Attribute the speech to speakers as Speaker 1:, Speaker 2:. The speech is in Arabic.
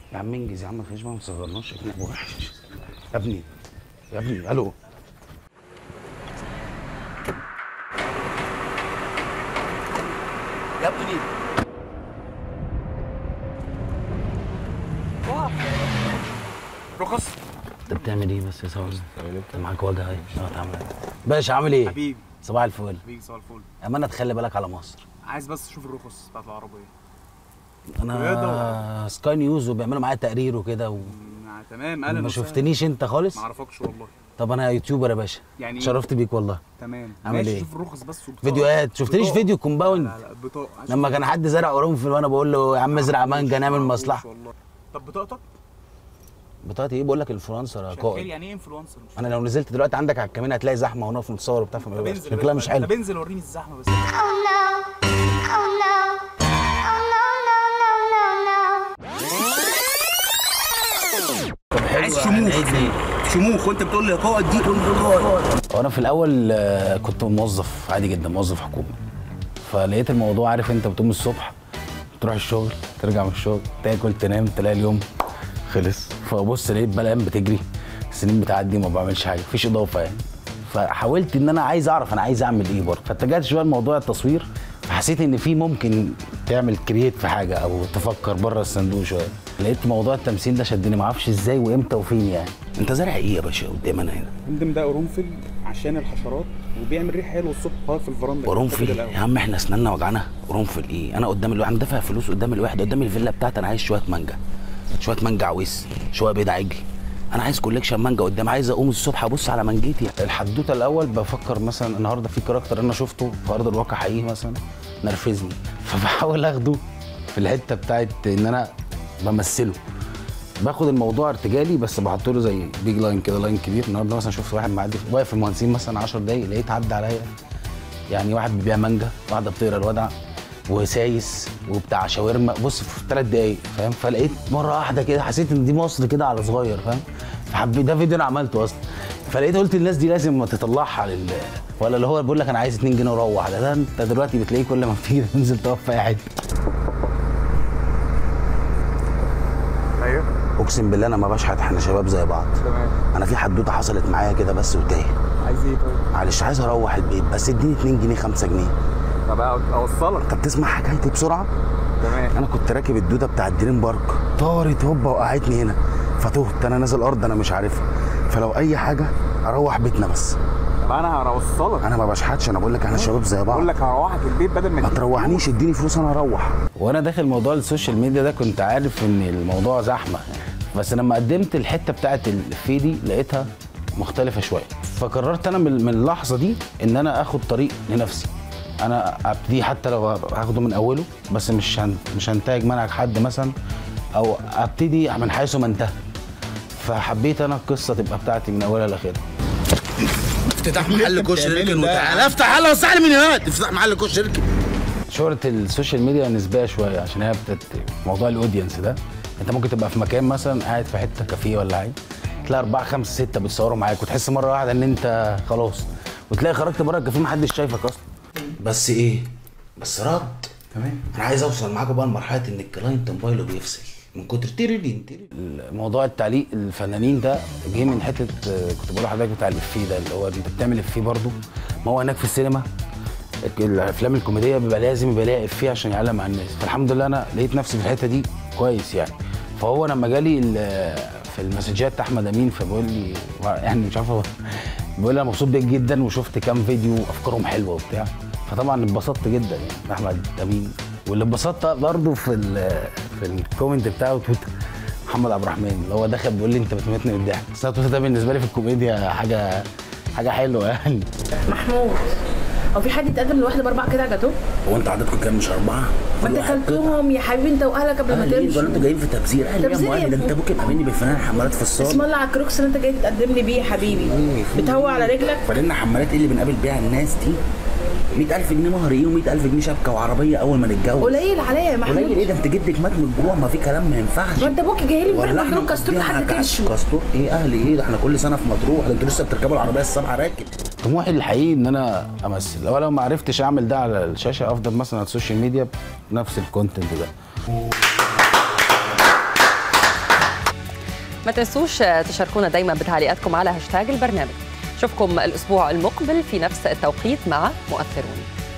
Speaker 1: يا عم انجز يا عم، مفيش بقى، ما تصغرناش احنا وحش. يا ابني يا ابني الو. يا ابني
Speaker 2: رخص.
Speaker 1: انت بتعمل ايه بس يا صاحبي؟ انت معاك وجع اهي. تعمل ايه؟ باشا عامل ايه؟
Speaker 2: حبيبي
Speaker 1: صباح الفل.
Speaker 2: حبيبي صباح الفل.
Speaker 1: امانه تخلي بالك على مصر.
Speaker 2: عايز بس اشوف الرخص بتاعت العربيه.
Speaker 1: انا سكاي نيوز وبيعملوا معايا تقرير وكده
Speaker 2: تمام. اهلا.
Speaker 1: ما شفتنيش انت خالص؟
Speaker 2: ما اعرفكش والله.
Speaker 1: طب انا يوتيوبر يا باشا،
Speaker 2: يعني
Speaker 1: شرفت بيك والله.
Speaker 2: تمام.
Speaker 1: عامل ايه؟
Speaker 2: شوف الرخص بس وبطاقة.
Speaker 1: فيديوهات شفتنيش فيديو كومباوند؟
Speaker 2: لا بطاقه.
Speaker 1: لما كان حد زرع قرنفل وانا بقول له يا عم ازرع مانجا نعمل مصلحه.
Speaker 2: والله. طب بطاقتك؟
Speaker 1: بطاقتي ايه؟ بقول لك انفلونسر يا قائد.
Speaker 2: يعني ايه انفلونسر؟
Speaker 1: انا لو نزلت دلوقتي عندك على الكمين هتلاقي زحمه ونقف نتصور وبتاع، شكلها مش حلو.
Speaker 2: طب انزل وريني الزحمه بس. عايز شموخ وانت بتقول لي قائد دي
Speaker 1: وانا في الاول كنت موظف عادي جدا، موظف حكومي. فلقيت الموضوع، عارف انت بتقوم الصبح تروح الشغل، ترجع من الشغل تاكل تنام تلاقي اليوم خلص. فبص لقيت بقى الايام بتجري، السنين بتعدي وما بعملش حاجه، مفيش اضافه يعني. فحاولت ان انا عايز اعرف انا عايز اعمل ايه برضه، فاتجهت شويه لموضوع التصوير. فحسيت ان في ممكن تعمل كرييت في حاجه او تفكر بره الصندوق شويه. لقيت موضوع التمثيل ده شدني، ما اعرفش ازاي وامتى وفين يعني. انت زارع ايه يا باشا قدامنا هنا؟
Speaker 2: الفندم ده قرنفل عشان الحشرات، وبيعمل ريحه حلوه الصبح خالص في الفرندا.
Speaker 1: قرنفل يا عم، احنا اسناننا وجعنا. قرنفل ايه؟ انا قدام الواحد دافع فلوس، قدام الواحد قدام الفيلا بتاعتي. انا عايز شويه مانجا، شويه مانجا عويس، شويه بيض عجل. انا عايز كوليكشن مانجا قدام، عايز اقوم الصبح ابص على مانجتي. الحدوته الاول بفكر مثلا النهارده في كاركتر انا شفته في ارض الواقع حقيقي مثلا نرفزني، فبحاول اخده في الحته بتاعت ان انا بمثله. باخد الموضوع ارتجالي بس بحط له زي بيج لاين كده، لاين كبير. النهارده مثلا شفت واحد معدي واقف في المهندسين مثلا 10 دقايق، لقيت عدى عليا يعني واحد بيبيع مانجا، واحده بتقرا الودع وسايس وبتاع شاورما، بص في 3 دقايق فاهم. فلقيت مره واحده كده حسيت ان دي مصر كده على صغير فاهم. فحبيت ده فيديو انا عملته اصلا. فلقيت قلت الناس دي لازم تطلعها ولا اللي هو بيقول لك انا عايز 2 جنيه وروح. ده انت دلوقتي بتلاقيه كل ما بتيجي تنزل تقف في اي حته.
Speaker 2: ايوه
Speaker 1: اقسم بالله انا ما بشحت، احنا شباب زي بعض.
Speaker 2: تمام.
Speaker 1: انا في حدوته حصلت معايا كده بس وتايه.
Speaker 2: عايز ايه طيب؟
Speaker 1: معلش عايز اروح البيت بس اديني 2 جنيه 5 جنيه.
Speaker 2: طب اوصلك.
Speaker 1: طب تسمع حكايتي بسرعه؟
Speaker 2: تمام.
Speaker 1: انا كنت راكب الدوده بتاع الدريم بارك، طارت هوبا وقعتني هنا، فتهت. انا نازل ارض انا مش عارفها، فلو اي حاجه اروح بيتنا بس.
Speaker 2: طب انا هوصلك.
Speaker 1: انا ما بشحتش، انا بقول لك احنا شباب زي بعض.
Speaker 2: بقول لك هروحك البيت بدل
Speaker 1: ما تروحنيش، اديني فلوس انا اروح. وانا داخل موضوع السوشيال ميديا ده كنت عارف ان الموضوع زحمه، بس لما قدمت الحته بتاعت الفي دي لقيتها مختلفه شويه. فقررت انا من اللحظه دي ان انا اخد طريق لنفسي. انا ابتدي حتى لو هاخده من اوله، بس مش هنتهج منهج حد مثلا، او ابتدي من حيث ما انتهى. فحبيت انا القصه تبقى بتاعتي من اولها لاخرها.
Speaker 3: افتتاح محل كشري وتعالى افتح يلا وسع من هنا، افتتاح محل كشري.
Speaker 1: شهرة السوشيال ميديا نسبية شوية عشان هي موضوع الاودينس ده. انت ممكن تبقى في مكان مثلا قاعد في حتة كافيه ولا حاجة، تلاقي 4 5 6 بيتصوروا معاك، وتحس مرة واحدة ان انت خلاص، وتلاقي خرجت بره الكافيه محدش شايفك اصلا. بس ايه؟ بس رد. تمام. انا عايز اوصل معاكم بقى لمرحلة ان الكلاينت موبايله بيفصل من كتر تيرين. موضوع التعليق الفنانين ده جه من حته كنت بقول لحضرتك بتاع الافيه ده، اللي هو انت بتعمل افيه برضه. ما هو هناك في السينما الافلام الكوميديه بيبقى لازم يبقى ليها افيه عشان يعلم مع الناس. فالحمد لله انا لقيت نفسي في الحته دي كويس يعني. فهو لما جالي في المسجات احمد امين فبيقول لي يعني مش عارف، بيقول لي انا مبسوط بيك جدا وشفت كام فيديو افكارهم حلوه وبتاع. فطبعا اتبسطت جدا يعني احمد امين. واللي اتبسطت برضه في الكومنت بتاعه تويتر محمد عبد الرحمن، اللي هو دخل بيقول لي انت بتموتني من الضحك. بس تويتر ده بالنسبه لي في الكوميديا حاجه حلوه يعني.
Speaker 4: محمود، هو في حد يتقدم لواحده ب4 كده جاتوه؟
Speaker 1: هو انت عددكم كام؟ مش 4؟
Speaker 4: ما انت كلتهم يا حبيبي انت واهلك قبل ما تمشي.
Speaker 1: ولا انتوا جايين في تبذير؟
Speaker 4: تبذير
Speaker 1: ده انت ابوك يبقى مني بالفنان حمالات في الصاله.
Speaker 4: اسم الله على الكروكس اللي انت جاي تقدم لي بيه يا حبيبي. بتهوى على رجلك.
Speaker 1: فلنا حمالات ايه اللي بنقابل بيها الناس دي؟ 100,000 جنيه مهر ايه و100,000 جنيه شبكه وعربيه اول ما نتجوز.
Speaker 4: قليل عليا يا محمود.
Speaker 1: قليل ايه ده؟ انت جدك مات من الجروح، ما في كلام ما ينفعش.
Speaker 4: ما انت ابوك جاي لي امبارح مبروك كاستور لحد كرشه.
Speaker 1: كاستور ايه اهلي ايه ده؟ احنا كل سنه في مطروح، ده انتوا لسه بتركبوا العربيه السبعه راكب. طموحي الحقيقي ان انا امثل. لو ما عرفتش اعمل ده على الشاشه افضل مثلا على السوشيال ميديا بنفس الكونتنت ده.
Speaker 5: ما تنسوش تشاركونا دايما بتعليقاتكم على هاشتاج البرنامج. نشوفكم الأسبوع المقبل في نفس التوقيت مع مؤثرون.